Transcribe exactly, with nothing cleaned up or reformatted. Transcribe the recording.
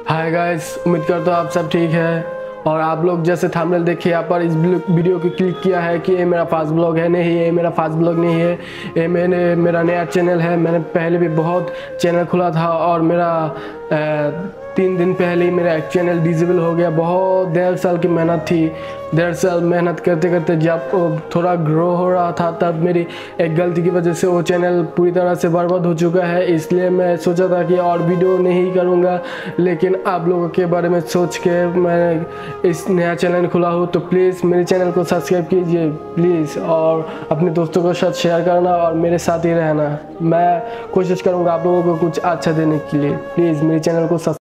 Hi guys, उम्मीद करता हूँ आप सब ठीक है। और आप लोग जैसे थंबनेल देखिए यहाँ पर इस वीडियो को क्लिक किया है कि ये मेरा फास्ट ब्लॉग है। नहीं, ये मेरा फास्ट ब्लॉग नहीं है, ये मैंने मेरा नया चैनल है। मैंने पहले भी बहुत चैनल खुला था और मेरा आ, तीन दिन पहले ही मेरा एक चैनल डिसेबल हो गया। बहुत डेढ़ साल की मेहनत थी। डेढ़ साल मेहनत करते करते जब थोड़ा ग्रो हो रहा था तब मेरी एक गलती की वजह से वो चैनल पूरी तरह से बर्बाद हो चुका है। इसलिए मैं सोचा था कि और वीडियो नहीं करूँगा, लेकिन आप लोगों के बारे में सोच के मैं इस नया चैनल खुला हूँ। तो प्लीज़ मेरे चैनल को सब्सक्राइब कीजिए प्लीज़, और अपने दोस्तों के साथ शेयर करना और मेरे साथ ही रहना। मैं कोशिश करूँगा आप लोगों को कुछ अच्छा देने के लिए। प्लीज़ मेरे चैनल को